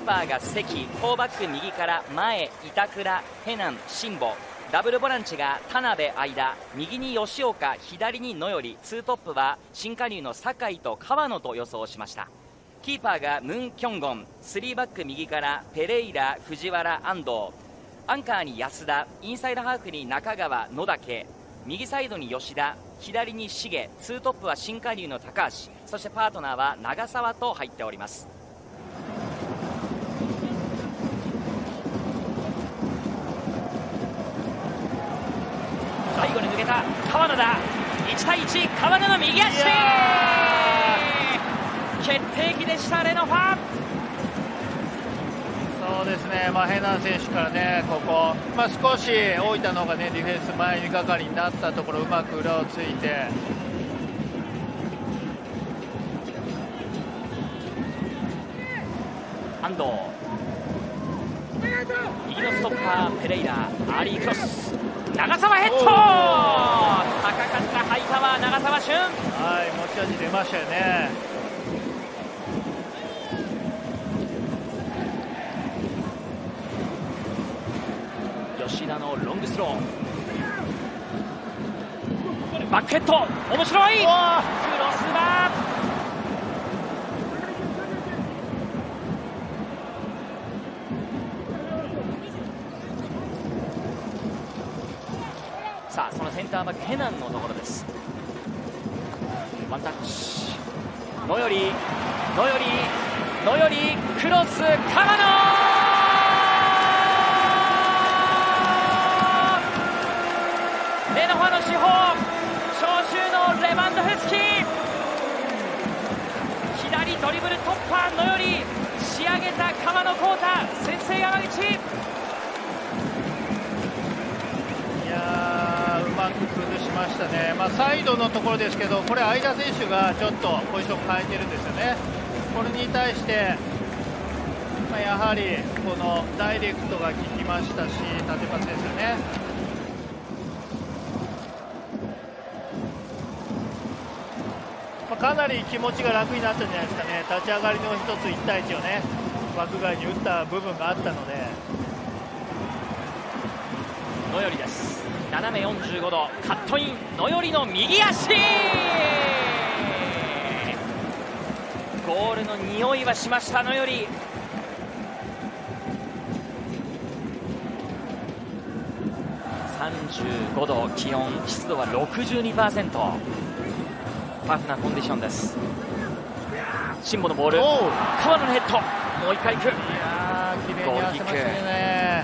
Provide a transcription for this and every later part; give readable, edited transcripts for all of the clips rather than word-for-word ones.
パーが関、4バック右から前、板倉、ヘナン、辛坊、ダブルボランチが田辺、間、右に吉岡、左に野頼、ツートップは新加入の酒井と川野と予想しました。キーパーがムン・キョンゴン、3バック右からペレイラ、藤原、安藤、アンカーに安田、インサイドハーフに中川、野竹、右サイドに吉田、左に重、ツートップは新加入の高橋、そしてパートナーは長澤と入っております。最後に抜けた川野だ。1対1、川野の右足、決定機でした。レノファ。 そうですね、ヘナン選手からね、ここ、少し大分の方がね、ディフェンス前にがかりになったところ、うまく裏をついて、 安藤、右のストッパーペレイラ、アーリークロス、長澤ヘッド、高かったハイパワー長澤俊、 はい、持ち味出ましたよね。 吉田のロングスロー、バックヘッド、面白い、クロスバー、さあそのセンターバックヘナンのところです。ワンタッチ、野頼、クロス、川野、レノファの主砲、招集のレバンドフスキ、左ドリブル突破、野頼、仕上げた川野浩太、先制山口。 いやー、うまく崩しましたね。サイドのところですけど、これ相田選手がちょっとポジション変えてるんですよね。これに対して、やはりこのダイレクトが効きましたし、縦パスですよね。かなり気持ちが楽になったんじゃないですかね。立ち上がりの1つ1対1をね、枠外に打った部分があったので。 野頼です。斜め45度カットイン、野頼の右足、ゴールの匂いはしました。野頼、35度、気温、湿度は 62%、タフなコンディションです。辛坊のボール、川野のヘッド、もう一回行く、 いやー、綺麗に合わせましたね。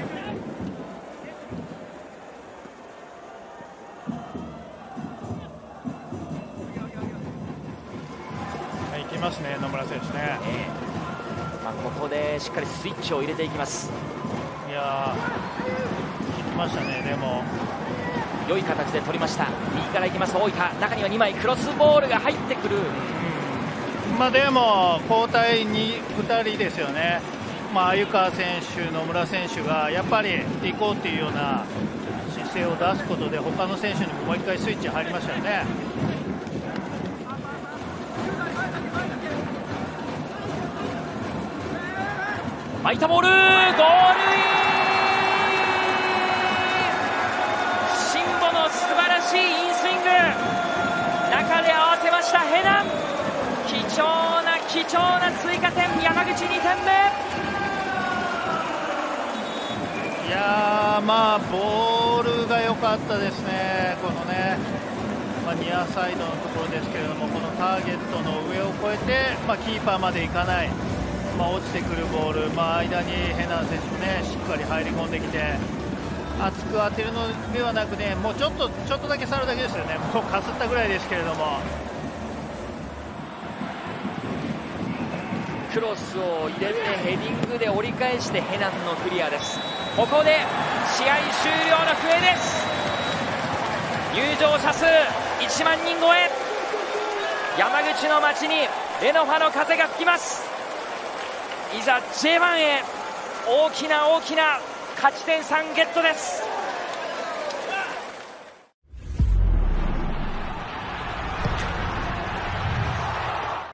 行きますね、野村選手ね。 ここでしっかりスイッチを入れていきます。 いやー、効きましたね。でも良い形で取りました。右から行きます大分、中には2枚クロスボールが入ってくる。 でも交代に2人ですよね。鮎川選手、野村選手がやっぱり行こうというような姿勢を出すことで、他の選手にももう1回スイッチ入りましたよね。 巻いたボール、ゴールイン、辛坊の素晴らしいインスイング、中で合わせましたヘナン、貴重な追加点、山口2点目。 いやー、ボールが良かったですね。このね、ニアサイドのところですけれども、このターゲットの上を越えて、キーパーまでいかない、落ちてくるボール、間にヘナン選手もね、しっかり入り込んできて、厚く当てるのではなくね、もうちょっとだけ触るだけですよね。もうかすったぐらいですけれども、 クロスを入れてヘディングで折り返してヘナンのクリアです。ここで試合終了の笛です。入場者数1万人超え、山口の街にレノファの風が吹きます。いざ J1 へ、大きな勝ち点3ゲットです。